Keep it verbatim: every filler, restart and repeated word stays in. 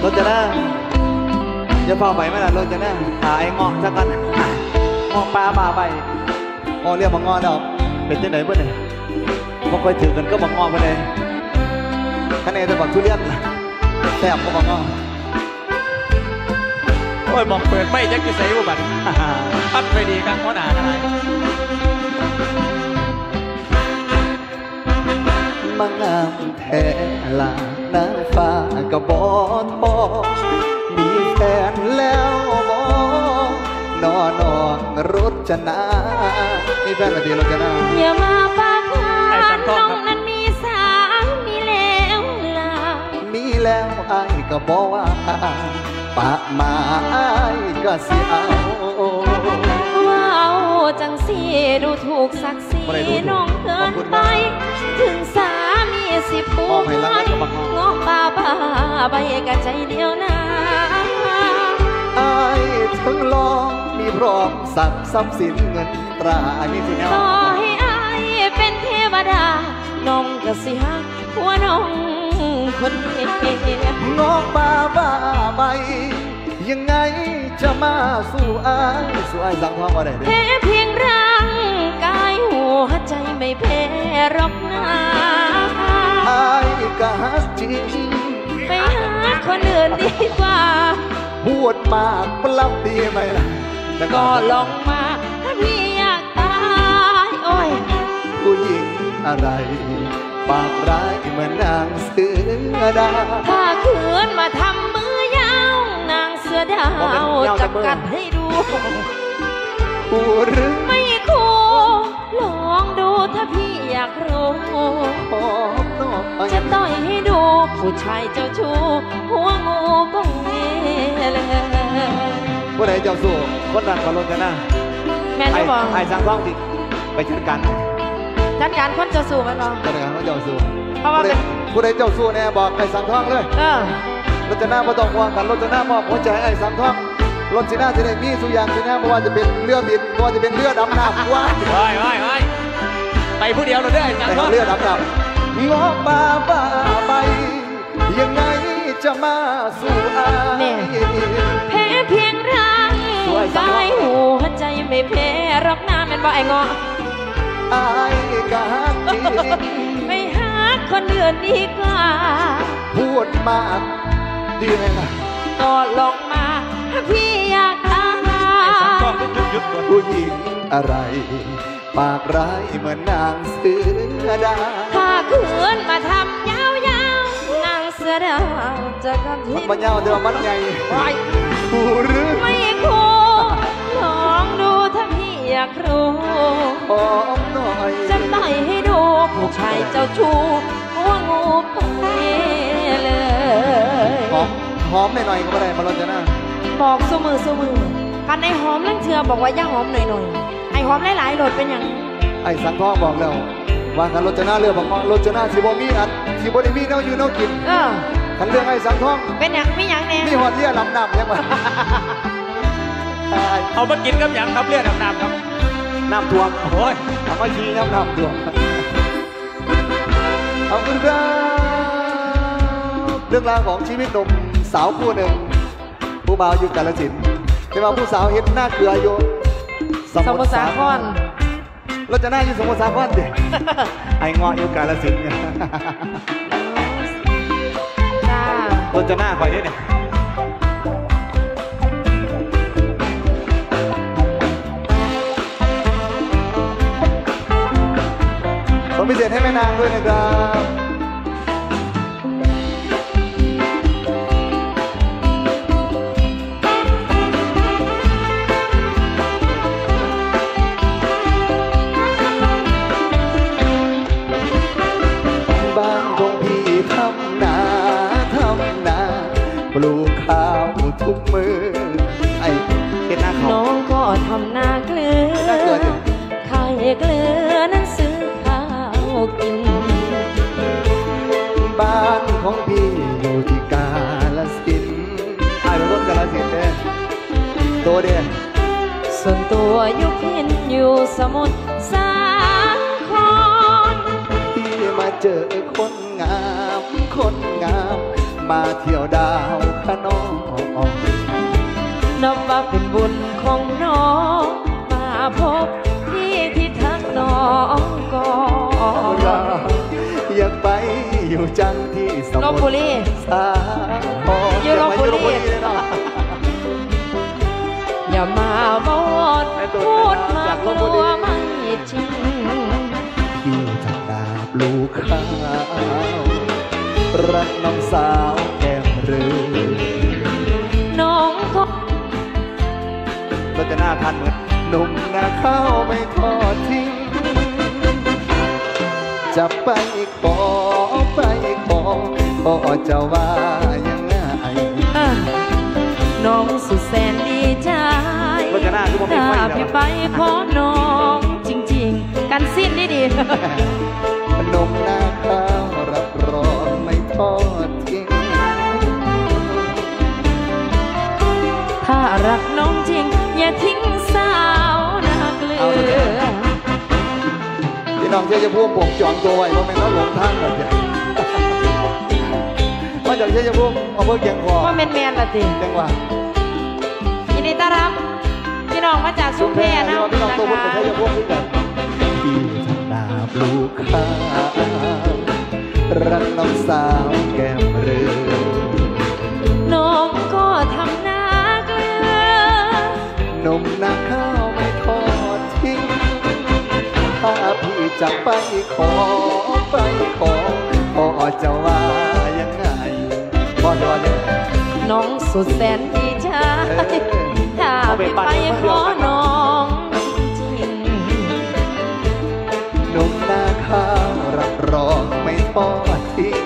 ถจะน่าจะเฝ้าไปไหมล่ะรถจะน่าหาไอ้งอกสักกันงอกปลาปลาไปงอเรียกมางอดอกเป็นที่ไหนเพื่อนเนี่ยบ่ค่อยถือกันก็บังงอไปเลยคะแนนจะบักทุเรียนแซ่บก็บังงอโอ้ยมองเปิดไม่ยักษ์จะใส่บุบัติพัดไปดีกันเพราะหนาอะไรมางามแท้ลานางฟ้ากระบอกทอมีแฟนแล้วบอนอนองรถจนามีแฟนมาดีรถจนาอย่ามาปากหวานน้องนั้นมีสามีแล้วล่ะมีแล้วไอ้ก็บอกว่าปากมาไอ้ก็สิเอาว้าวจังสีดูถูกศักดิ์ศรีน้องเกินไปถึงสามีสิปูไว้งอกป่าป่าใบกะใจเดียวนะไอ้ถึงลองมีพร้อมสักทรัพย์สินเงินตราอันนี้สิต่อให้ไอ้เป็นเทวดาน้องก็สิฮักหัวน้องคนเดียวงอกป่าป่าใบยังไงจะมาสู้ไอ้สู้ไอ้สั่งท้องว่าได้แพ้เพียงร่างกายหัวใจไม่แพ้หรอกนะไอ้ก็ฮักจริงไปหาคนอื่นดีกว่าพูดมากปลับดีไหมล่ะก็ลองมาถ้าพี่อยากตายโอ้ยผู้หญิงอะไรปากร้ายเหมือนนางเสือดาวถ้าคืนมาทำมือยาวนางเสือดาวจะกัดให้ดูผู้หรือไม่คู่ลองดูถ้าพี่อยากรู้จะต่อยให้ดูผู้ชายเจ้าชู้หัวงูบ้องเงี้ยเลยผู้ใดเจ้าสู้คนนั้นก็ลงกันนะแม่จะบอกไอ้สังท้องติไปจัดการจัดการคนเจ้าสู้มันบอกจัดการคนเจ้าสู้เพราะว่าผู้ใดเจ้าสู้แน่บอกไอ้สังท้องเลยเออรถจะหน้าไม่ต้องห่วงกันรถจะหน้ามอบหัวใจไอ้สังท้องรถจีน่าจะได้มีสุยางจีน่าไม่ว่าจะเป็นเรือบินไม่ว่าจะเป็นเรือดำน้ำว้าไปไปไปไปผู้เดียวเราได้แต่เรือดำน้ำงอป่าป่าไปยังไงจะมาสู้ไอ้แพ้เพียงร่างกายหัวใจไม่แพ้รับน้ำมันบ่ไอ้งอไอ้กะฮักจริงไม่ฮักคนอื่นดีกว่าพูดมากดีไหมล่ะก็ลองมาถ้าพี่อยากตายผู้หญิงอะไรปากร้ายเหมือนนางเสือดาวถ้าคืนมาทำยาวๆนางเสือดาวจะกันที่มันยาวเดี๋ยวมันใหญ่ผู้หรือไม่คู่ลองดูถ้าพี่อยากรู้จะต่อยให้ดูผู้ชายเจ้าชู้หัวงูไปเลยหอมหอมหน่อยๆก็ไม่ได้มาลดจะน่าบอกสมือสมือกันในหอมเรื่องเชื่อบอกว่าย่าหอมหน่อยๆไอหอมหลายๆโหลดเป็นอย่างไอสังทองบอกแล้วว่ากันรถจะน่าเรือบอกรถจะน่าสิบมีอัดสิบได้มีแนวอยู่แนวกินเออกันเรื่องไอสังทองเป็นอย่างมีอย่างแน่มีหอดเลี้ยลำน้ำยังไงเอามากินกับอย่างครับเลี้ยลำน้ำครับน้ำท่วมโอ้ยทำมาชีน้ำน้ำท่วมขอบคุณครับเรื่องราวของชีวิตหนุ่มสาวคู่หนึ่งผู้บ่าวอยู่กาฬสินธุ์แต่ว่าผู้สาวเห็นหน้าเกลืออยู่สมุทรสาครเราจะหน้าอยู่สมุทรสาครดิไอ้งออยู่กาฬสินธุ์จ้าเราจะหน้าคอยได้เนี่ยผมพิเศษให้แม่นางด้วยนะครับปลูกข้าวทุกมือไอ้เห็นหน้าเขาน้องก็ทำนาเกลือขายเกลือนั้นซื้อข้าวกินบ้านของพี่อยู่ที่กาฬสินธุ์ไอ้เป็นคนกาฬสินธุ์เด้ตัวเดียส่วนตัวอยู่พินอยู่สมุทรสาครที่มาเจอคนงามคนงามมาเที่ยวดาวขนองนับว่าเป็นบุญของน้องมาพบพี่ที่ทักน้องก่อนอยากไปอยู่จังที่สลพบุรีสาครอยู่ลพบุรีเลยเนาะอย่ามาบอดพูดมากลัวไม่จริงพี่จากดาบลูกข้าวรักน้องสาวแก้มเรือน้องก็เราจะหน้าทันเหมือนหนุ่มนาข้าวไม่ทอดทิ้งจะไปขอไปขอพ่อจะว่ายังไงอ่ะน้องสุดแสนดีใจเราจะหน้าคือผมไม่ถ้าไหวพี่แล้วไปขอน้องจริงๆ กันสิ้นดีดีนมนาข้าวรับรองไม่ทอดทิ้งถ้ารักน้องจริง อย่าทิ้งสาวนาเกลือพี่น้องเชื่อจะพูดปวงจองตัวไว้เพราะแม่งเราหลงทางแบบนี้มาจากเชื่อจะพูดเอาเพื่อเกียงคอว่าแมนแมนๆละติจังหวะยินดีต้อนรับพี่น้องมาจากสุมเพนะพี่น้องนะตัวพูดคะเชื่อจะพูดด้วยกันพี่ทำดาบลูกข้าวรักน้องสาวแก้มเรือน้องก็ทำหน้าเกลือนมนาข้าวไม่ทอดทิ้งถ้าพี่จะไปขอไปขอพ่อจะว่ายังไงพ่อจะว่ายังไงน้องสุดแสนดีใจเออถ้าพี่ไปขอน้องจริงหนุ่มนาข้าวรับรองไม่ทอดทิ้ง